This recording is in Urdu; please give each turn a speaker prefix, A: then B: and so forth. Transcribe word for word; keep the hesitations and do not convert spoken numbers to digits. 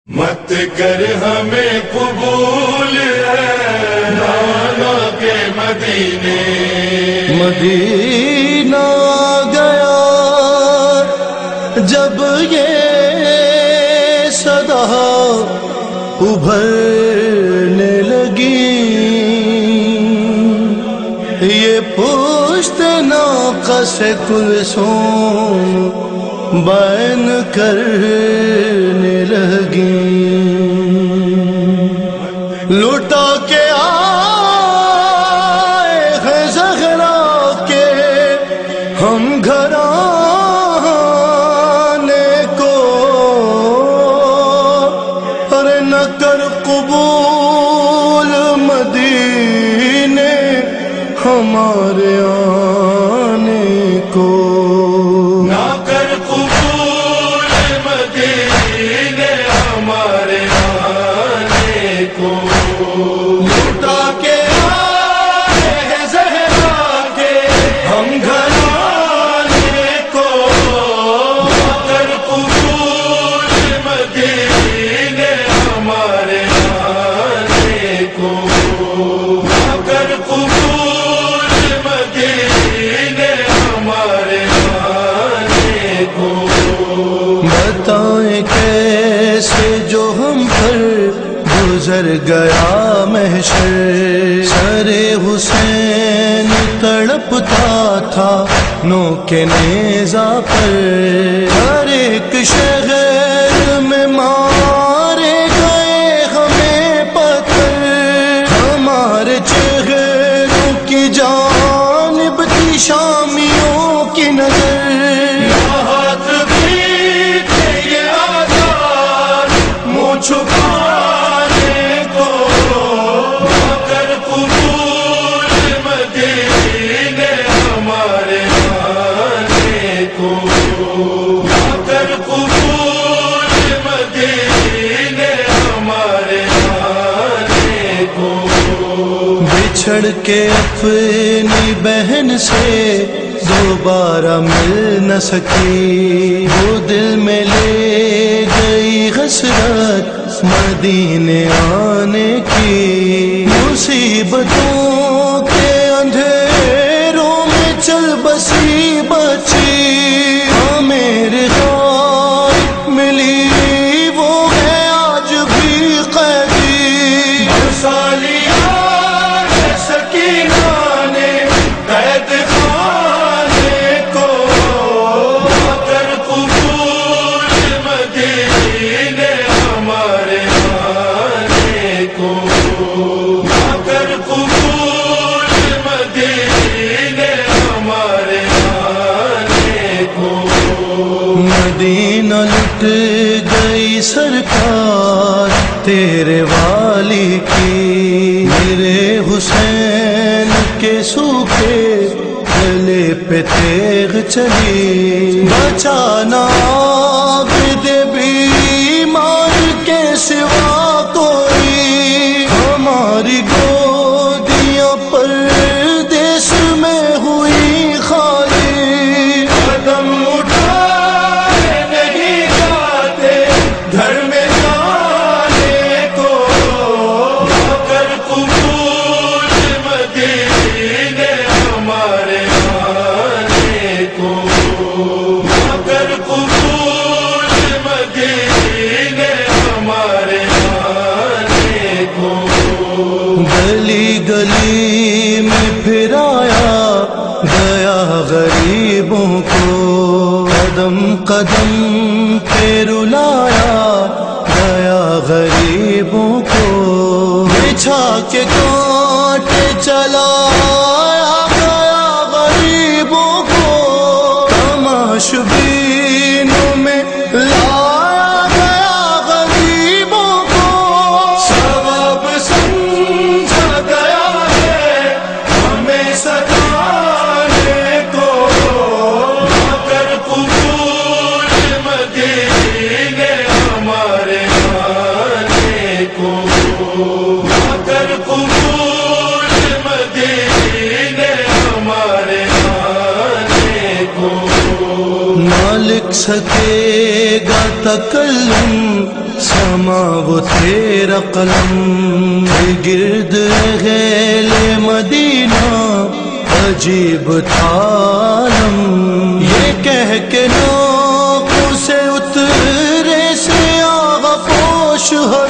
A: مت کر ہمیں قبول ہے نانا کے مدینے،
B: مدینہ گیا جب یہ صدا ابھرنے لگی، یہ پشت ناقص کلثوم بیان کرنے لگی، لٹا کے آئے ہیں زہرا کے ہم گھرانے کو، ارے نہ کر قبول مدینے ہمارے آنے کو، لٹا کے آئے ہیں زہرا کے ہم گھرانے کو،
A: کر قبول مدینے ہمارے آنے کو، کر قبول مدینے ہمارے آنے کو،
B: بتائیں کیسے جو ہم پر گزر گیا محشر، سر حسین تڑپتا تھا نوک نیزہ پر، ہر ایک شہر میں مارے گئے ہمیں پتھر، ہمارے چہروں کی جانب تھی شامیوں کی نظر،
A: ہاتھ بھی تھے یہ آزاد منہ چھپا
B: بچھڑ کے اپنی بہن سے دوبارہ مل نہ سکی، وہ دل میں لے گئی حسرت مدینے آنے کی، مصیبتوں کے اندھیروں میں چل بسی بچی، ہاں میرے غار ملی وہ ہے آج بھی قیدی، مدینہ لٹ گئی سرکار تیرے والی کی، میرے حسین کے سوکھے گلے پہ تیغ چلی، بچانا دے بیمار کے سوا کوئی، ہماری گودیاں پر دیس میں ہوئی خالی، قدم گلی گلی میں پھرایا گیا غریبوں کو، قدم قدم پہ رلایا گیا غریبوں کو، بچھا کے کانٹے چلایا گیا غریبوں کو، تماشبینوں میں لایا گیا غریبوں کو، سبب سمجھا گیا ہے ہمیں ستانے کو، کر قبول مدینے ہمارے آنے کو، کر قبول مدینے ہمارے آنے کو، نہ لکھ سکے گا تکلم سما تیرا قلم گرد غیل مدینہ عجیب تھا عالم، یہ کہہ کے ناقوں سے اترے سے آغا پوش